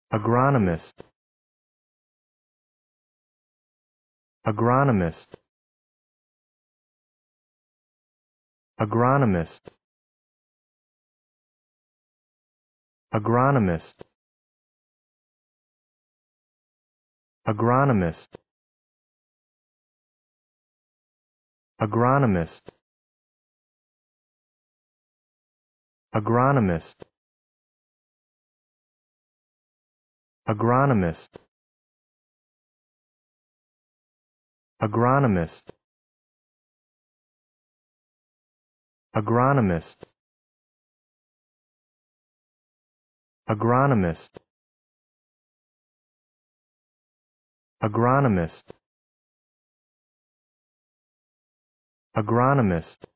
agronomist, agronomist, agronomist, agronomist, agronomist, agronomist, agronomist, agronomist, agronomist, agronomist, agronomist, agronomist, agronomist,